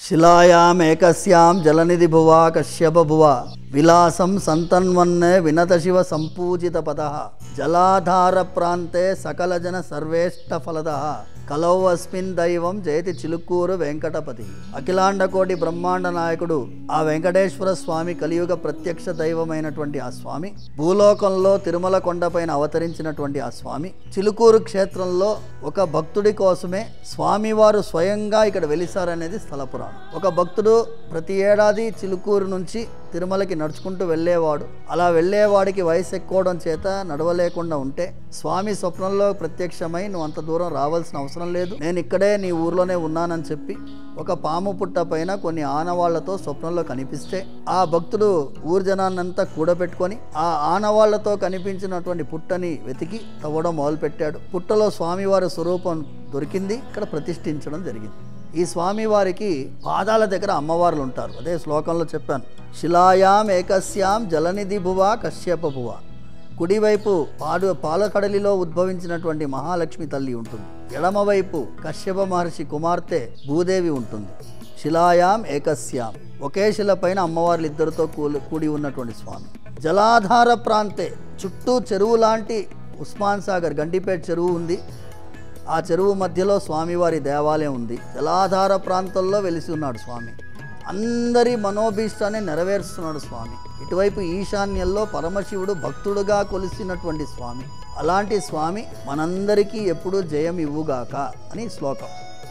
शिलायामेकस्यां जलनिधि भुवा कश्यप भुवा विलासं संतन्वन्ने विनत शिव संपूजित पदः जलाधार प्रान्ते सकल जन सर्वेष्ट फलदः कलौ अस्मिन् दैवं जयति चिलुकूरु वेंकटपति अखिलांड कोटि ब्रह्मांड नायकुడు ఆ వెంకటేశ్వర స్వామి కలియుగ ప్రత్యక్ష దైవమైనటువంటి ఆ స్వామి భూలోకంలో తిరుమల కొండపైన అవతరించినటువంటి ఆ స్వామి చిలుకూరు క్షేత్రంలో ఒక భక్తుడి కోసమే స్వామివారు స్వయంగా ఇక్కడ వెలిసారనేది స్థల పురాణం. ఒక భక్తుడు ప్రతి ఏడాది చిలుకూరు నుంచి తిరుమలకి నడుచుకుంటూ వెళ్ళేవాడు. అలా వెళ్ళేవాడికి వయసు ఎక్కువడం చేత నడవలేకుండా ఉంటే స్వామి స్వప్నంలో ప్రత్యక్షమై నువ్వు అంత దూరం రావాల్సిన అవసరం లేదు, నేను ఇక్కడే నీ ఊర్లోనే ఉన్నానని చెప్పి ఒక పాము పుట్ట పైన కొన్ని ఆనవాళ్లతో స్వప్నంలో కనిపిస్తే ఆ భక్తుడు ఊరు జనాన్నంతా కూడబెట్టుకొని ఆ ఆనవాళ్లతో కనిపించినటువంటి పుట్టని వెతికి తవ్వడం మొదలుపెట్టాడు. పుట్టలో స్వామివారి స్వరూపం దొరికింది, ఇక్కడ ప్రతిష్ఠించడం జరిగింది. ఈ స్వామివారికి పాదాల దగ్గర అమ్మవార్లు ఉంటారు. అదే శ్లోకంలో చెప్పాను, శిలాయాం ఏకస్యాం జలనిధి భువా కశ్యప భువా. కుడివైపు పాలకడలిలో ఉద్భవించినటువంటి మహాలక్ష్మి తల్లి ఉంటుంది, ఎడమవైపు కశ్యప మహర్షి కుమార్తె భూదేవి ఉంటుంది. శిలాయాం ఏకస్యాం, ఒకే శిల పైన అమ్మవార్లు ఇద్దరితో కూడి ఉన్నటువంటి స్వామి. జలాధార ప్రాంతే, చుట్టూ చెరువు లాంటి ఉస్మాన్ సాగర్ గండిపేట చెరువు ఉంది. ఆ చెరువు మధ్యలో స్వామివారి దేవాలయం ఉంది. జలాధార ప్రాంతంలో వెలిసి ఉన్నాడు స్వామి. అందరి మనోభీష్టాన్ని నెరవేరుస్తున్నాడు స్వామి. ఇటువైపు ఈశాన్యంలో పరమశివుడు భక్తుడుగా కొలిసినటువంటి స్వామి. అలాంటి స్వామి మనందరికీ ఎప్పుడూ జయం ఇవ్వుగాక అని శ్లోకం.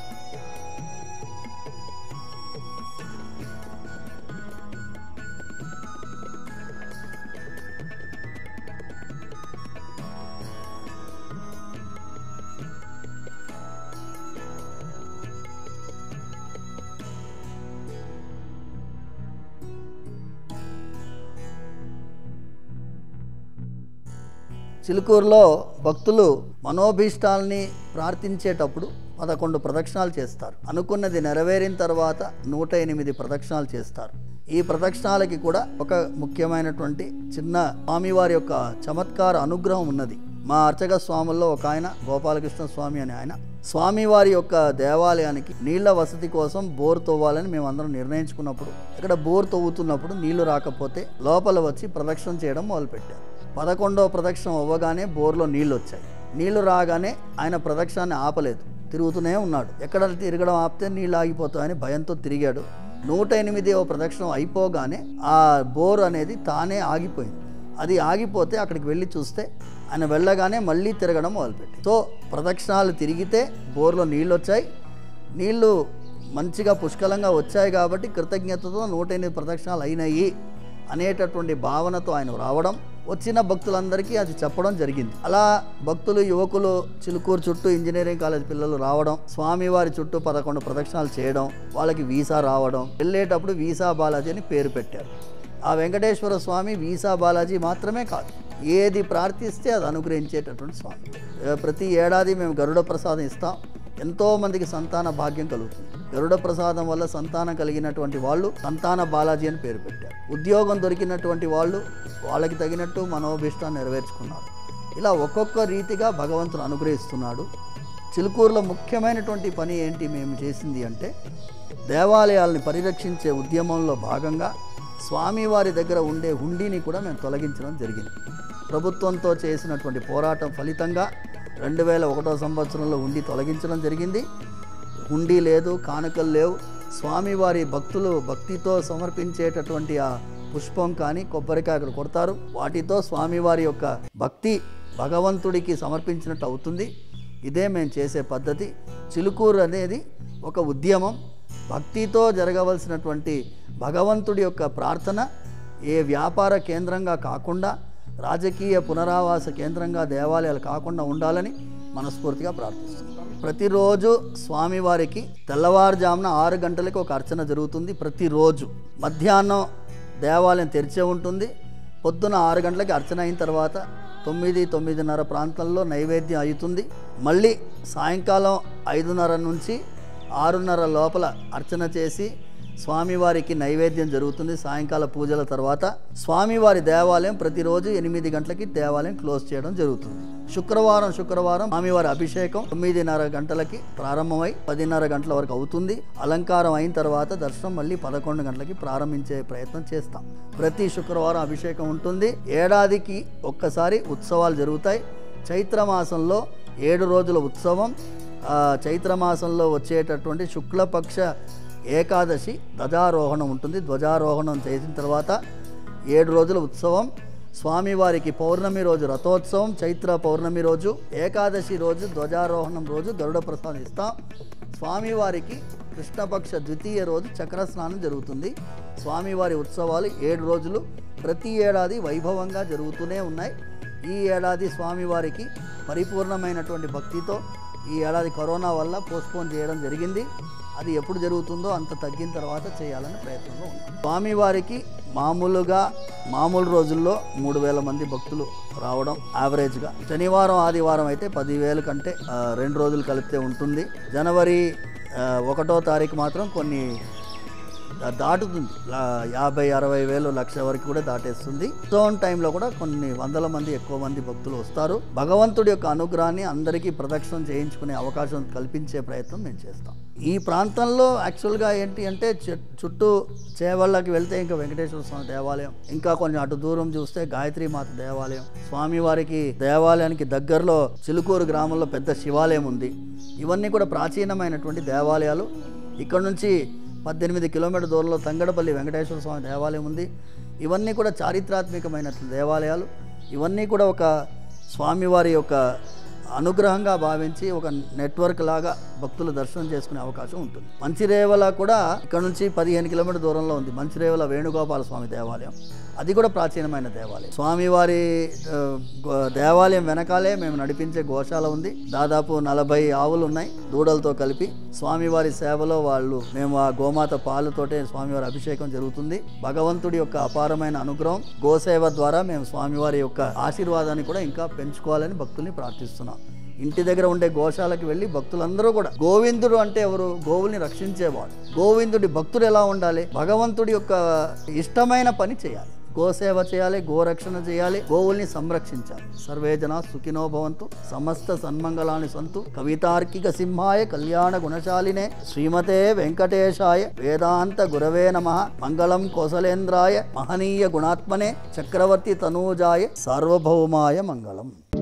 చిలుకూరులో భక్తులు మనోభీష్టాలని ప్రార్థించేటప్పుడు 11 ప్రదక్షిణాలు చేస్తారు. అనుకున్నది నెరవేరిన తర్వాత 108 ప్రదక్షిణాలు చేస్తారు. ఈ ప్రదక్షిణాలకి కూడా ఒక ముఖ్యమైనటువంటి చిన్న స్వామివారి యొక్క చమత్కార అనుగ్రహం ఉన్నది. మా అర్చక స్వాముల్లో ఒక ఆయన గోపాలకృష్ణ స్వామి అని ఆయన, స్వామివారి యొక్క దేవాలయానికి నీళ్ల వసతి కోసం బోర్ తవ్వాలని మేమందరం నిర్ణయించుకున్నప్పుడు ఇక్కడ బోర్ తవ్వుతున్నప్పుడు నీళ్లు రాకపోతే లోపల వచ్చి ప్రదక్షిణ చేయడం మొదలుపెట్టారు. 11వ ప్రదక్షిణం అవ్వగానే బోర్లో నీళ్ళు వచ్చాయి. నీళ్లు రాగానే ఆయన ప్రదక్షిణాన్ని ఆపలేదు, తిరుగుతూనే ఉన్నాడు. ఎక్కడ తిరగడం ఆపితే నీళ్ళు ఆగిపోతాయని భయంతో తిరిగాడు. 108వ ప్రదక్షిణం అయిపోగానే ఆ బోర్ అనేది తానే ఆగిపోయింది. అది ఆగిపోతే అక్కడికి వెళ్ళి చూస్తే ఆయన వెళ్ళగానే మళ్ళీ తిరగడం మొదలుపెట్టి. సో ప్రదక్షిణాలు తిరిగితే బోర్లో నీళ్ళు వచ్చాయి. నీళ్లు మంచిగా పుష్కలంగా వచ్చాయి కాబట్టి కృతజ్ఞతతో 108 ప్రదక్షిణాలు అయినాయి అనేటటువంటి భావనతో ఆయన రావడం, వచ్చిన భక్తులందరికీ అది చెప్పడం జరిగింది. అలా భక్తులు యువకులు చిలుకూరు చుట్టూ ఇంజనీరింగ్ కాలేజ్ పిల్లలు రావడం, స్వామివారి చుట్టూ 11 ప్రదక్షిణాలు చేయడం, వాళ్ళకి వీసా రావడం, వెళ్ళేటప్పుడు వీసా బాలాజీ అని పేరు పెట్టారు. ఆ వెంకటేశ్వర స్వామి వీసా బాలాజీ మాత్రమే కాదు, ఏది ప్రార్థిస్తే అది అనుగ్రహించేటటువంటి స్వామి. ప్రతి ఏడాది మేము గరుడ ప్రసాదం ఇస్తాం. ఎంతోమందికి సంతాన భాగ్యం కలుగుతుంది. గరుడ ప్రసాదం వల్ల సంతానం కలిగినటువంటి వాళ్ళు సంతాన బాలాజీ అని పేరు పెట్టారు. ఉద్యోగం దొరికినటువంటి వాళ్ళు వాళ్ళకి తగినట్టు మనోభీష్టాన్ని నెరవేర్చుకున్నారు. ఇలా ఒక్కొక్క రీతిగా భగవంతుడు అనుగ్రహిస్తున్నాడు. చిలుకూరులో ముఖ్యమైనటువంటి పని ఏంటి మేము చేసింది అంటే, దేవాలయాల్ని పరిరక్షించే ఉద్యమంలో భాగంగా స్వామివారి దగ్గర ఉండే హుండీని కూడా మేము తొలగించడం జరిగింది. ప్రభుత్వంతో చేసినటువంటి పోరాటం ఫలితంగా 2001వ సంవత్సరంలో హుండీ తొలగించడం జరిగింది. హుండీ లేదు, కానుకలు లేవు. స్వామివారి భక్తులు భక్తితో సమర్పించేటటువంటి ఆ పుష్పం కానీ కొబ్బరికాయ అక్కడ కొడతారు. వాటితో స్వామివారి యొక్క భక్తి భగవంతుడికి సమర్పించినట్టు అవుతుంది. ఇదే మేము చేసే పద్ధతి. చిలుకూరు అనేది ఒక ఉద్యమం. భక్తితో జరగవలసినటువంటి భగవంతుడి యొక్క ప్రార్థన ఏ వ్యాపార కేంద్రంగా కాకుండా, రాజకీయ పునరావాస కేంద్రంగా దేవాలయాలు కాకుండా ఉండాలని మనస్ఫూర్తిగా ప్రార్థిస్తున్నాం. ప్రతిరోజు స్వామివారికి తెల్లవారుజామున 6 గంటలకు ఒక అర్చన జరుగుతుంది. ప్రతిరోజు మధ్యాహ్నం దేవాలయం తెరిచే ఉంటుంది. పొద్దున 6 గంటలకి అర్చన అయిన తర్వాత 9, 9:30 ప్రాంతంలో నైవేద్యం అవుతుంది. మళ్ళీ సాయంకాలం 5:30 నుంచి 6:30 లోపల అర్చన చేసి స్వామివారికి నైవేద్యం జరుగుతుంది. సాయంకాల పూజల తర్వాత స్వామివారి దేవాలయం ప్రతిరోజు 8 గంటలకి దేవాలయం క్లోజ్ చేయడం జరుగుతుంది. శుక్రవారం స్వామివారి అభిషేకం 9:30 గంటలకి ప్రారంభమై 10:30 గంటల వరకు అవుతుంది. అలంకారం అయిన తర్వాత దర్శనం మళ్ళీ 11 గంటలకి ప్రారంభించే ప్రయత్నం చేస్తాం. ప్రతి శుక్రవారం అభిషేకం ఉంటుంది. ఏడాదికి ఒక్కసారి ఉత్సవాలు జరుగుతాయి. చైత్రమాసంలో 7 రోజుల ఉత్సవం. చైత్రమాసంలో వచ్చేటటువంటి శుక్లపక్ష ఏకాదశి ధ్వజారోహణం ఉంటుంది. ధ్వజారోహణం చేసిన తర్వాత 7 రోజుల ఉత్సవం. స్వామివారికి పౌర్ణమి రోజు రథోత్సవం, చైత్ర పౌర్ణమి రోజు, ఏకాదశి రోజు ధ్వజారోహణం రోజు గరుడ ప్రసాదం ఇస్తాం. స్వామివారికి కృష్ణపక్ష ద్వితీయ రోజు చక్ర స్నానం జరుగుతుంది. స్వామివారి ఉత్సవాలు 7 రోజులు ప్రతి ఏడాది వైభవంగా జరుగుతూనే ఉన్నాయి. ఈ ఏడాది స్వామివారికి పరిపూర్ణమైనటువంటి భక్తితో ఈ ఏడాది కరోనా వల్ల పోస్ట్పోన్ చేయడం జరిగింది. అది ఎప్పుడు జరుగుతుందో అంత తగ్గిన తర్వాత చేయాలని ప్రయత్నంలో ఉన్నాం. స్వామివారికి మామూలు రోజుల్లో 3,000 మంది భక్తులు రావడం యావరేజ్గా. శనివారం ఆదివారం అయితే 10,000 కంటే 2 రోజులు కలిపితే ఉంటుంది. జనవరి 1వ తారీఖు మాత్రం కొన్ని దాటుతుంది. 50,000-60,000 1,00,000 వరకు కూడా దాటేస్తుంది. జోన్ టైంలో కూడా కొన్ని వందల మంది ఎక్కువ మంది భక్తులు వస్తారు. భగవంతుడి యొక్క అనుగ్రహాన్ని అందరికీ ప్రదక్షిణం చేయించుకునే అవకాశం కల్పించే ప్రయత్నం మేము చేస్తాం. ఈ ప్రాంతంలో యాక్చువల్గా ఏంటి అంటే చుట్టూ చేవళ్ళకి వెళ్తే ఇంకా వెంకటేశ్వర స్వామి దేవాలయం, ఇంకా కొంచెం అటు దూరం చూస్తే గాయత్రీమాత దేవాలయం, స్వామివారికి దేవాలయానికి దగ్గరలో చిలుకూరు గ్రామంలో పెద్ద శివాలయం ఉంది. ఇవన్నీ కూడా ప్రాచీనమైనటువంటి దేవాలయాలు. ఇక్కడ నుంచి 18 కిలోమీటర్ దూరంలో తంగడపల్లి వెంకటేశ్వర స్వామి దేవాలయం ఉంది. ఇవన్నీ కూడా చారిత్రాత్మకమైన దేవాలయాలు. ఇవన్నీ కూడా ఒక స్వామివారి యొక్క అనుగ్రహంగా భావించి ఒక నెట్వర్క్ లాగా భక్తులు దర్శనం చేసుకునే అవకాశం ఉంటుంది. మంచిరేవల కూడా ఇక్కడ నుంచి 15 కిలోమీటర్ దూరంలో ఉంది. మంచిరేవల వేణుగోపాల స్వామి దేవాలయం, అది కూడా ప్రాచీనమైన దేవాలయం. స్వామివారి దేవాలయం వెనకాలే మేము నడిపించే గోశాల ఉంది. దాదాపు 40 ఆవులు ఉన్నాయి దూడలతో కలిపి. స్వామివారి సేవలో మేము ఆ గోమాత పాలతోటే స్వామివారి అభిషేకం జరుగుతుంది. భగవంతుడి యొక్క అపారమైన అనుగ్రహం, గోసేవ ద్వారా మేము స్వామివారి యొక్క ఆశీర్వాదాన్ని కూడా ఇంకా పెంచుకోవాలని భక్తుల్ని ప్రార్థిస్తున్నాం. ఇంటి దగ్గర ఉండే గోశాలకు వెళ్ళి భక్తులందరూ కూడా, గోవిందుడు అంటే ఎవరు? గోవుల్ని రక్షించేవాడు. గోవిందుడి భక్తుడు ఎలా ఉండాలి? భగవంతుడి యొక్క ఇష్టమైన పని చేయాలి. గోసేవ చేయాలి, గోరక్షణ చేయాలి, గోవుల్ని సంరక్షించాలి. సర్వే జనా సుఖినో భవంతు, సమస్త సన్మంగళాని సంతు. కవితార్కిక సింహాయ కళ్యాణ గుణశాలినే శ్రీమతే వెంకటేశాయ వేదాంత గురవే నమః. మంగళం కోసలేంద్రాయ మహనీయ గుణాత్మనే చక్రవర్తి తనూజాయ సార్వభౌమాయ మంగళం.